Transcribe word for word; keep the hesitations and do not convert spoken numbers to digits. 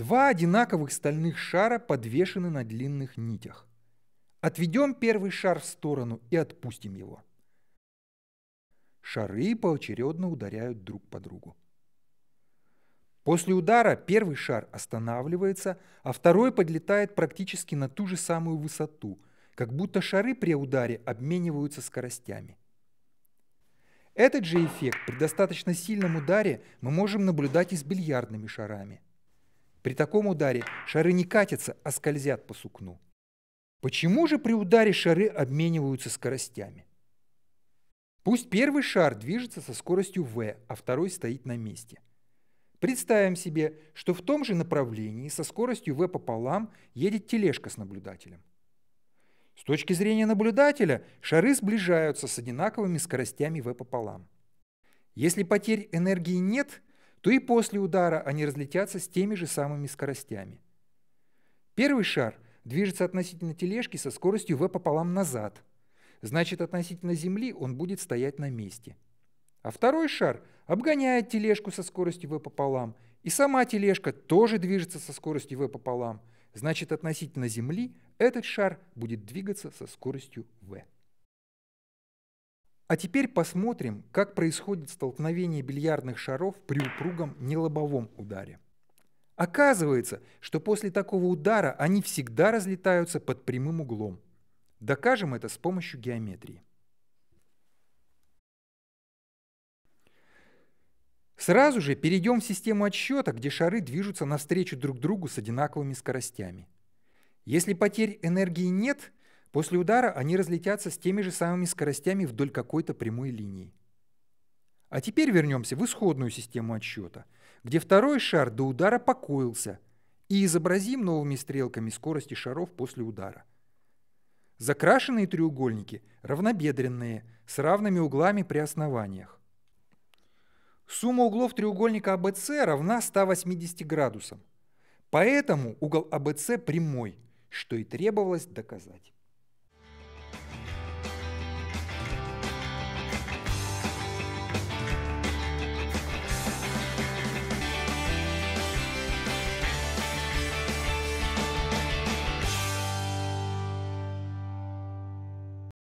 Два одинаковых стальных шара подвешены на длинных нитях. Отведем первый шар в сторону и отпустим его. Шары поочередно ударяют друг по другу. После удара первый шар останавливается, а второй подлетает практически на ту же самую высоту, как будто шары при ударе обмениваются скоростями. Этот же эффект при достаточно сильном ударе мы можем наблюдать и с бильярдными шарами. При таком ударе шары не катятся, а скользят по сукну. Почему же при ударе шары обмениваются скоростями? Пусть первый шар движется со скоростью v, а второй стоит на месте. Представим себе, что в том же направлении со скоростью v пополам едет тележка с наблюдателем. С точки зрения наблюдателя шары сближаются с одинаковыми скоростями v пополам. Если потерь энергии нет, то и после удара они разлетятся с теми же самыми скоростями. Первый шар движется относительно тележки со скоростью v пополам назад. Значит, относительно Земли он будет стоять на месте. А второй шар обгоняет тележку со скоростью v пополам, и сама тележка тоже движется со скоростью v пополам. Значит, относительно Земли этот шар будет двигаться со скоростью v. А теперь посмотрим, как происходит столкновение бильярдных шаров при упругом нелобовом ударе. Оказывается, что после такого удара они всегда разлетаются под прямым углом. Докажем это с помощью геометрии. Сразу же перейдем в систему отсчета, где шары движутся навстречу друг другу с одинаковыми скоростями. Если потерь энергии нет, после удара они разлетятся с теми же самыми скоростями вдоль какой-то прямой линии. А теперь вернемся в исходную систему отсчета, где второй шар до удара покоился, и изобразим новыми стрелками скорости шаров после удара. Закрашенные треугольники равнобедренные, с равными углами при основаниях. Сумма углов треугольника а бэ цэ равна ста восьмидесяти градусам. Поэтому угол а бэ цэ прямой, что и требовалось доказать.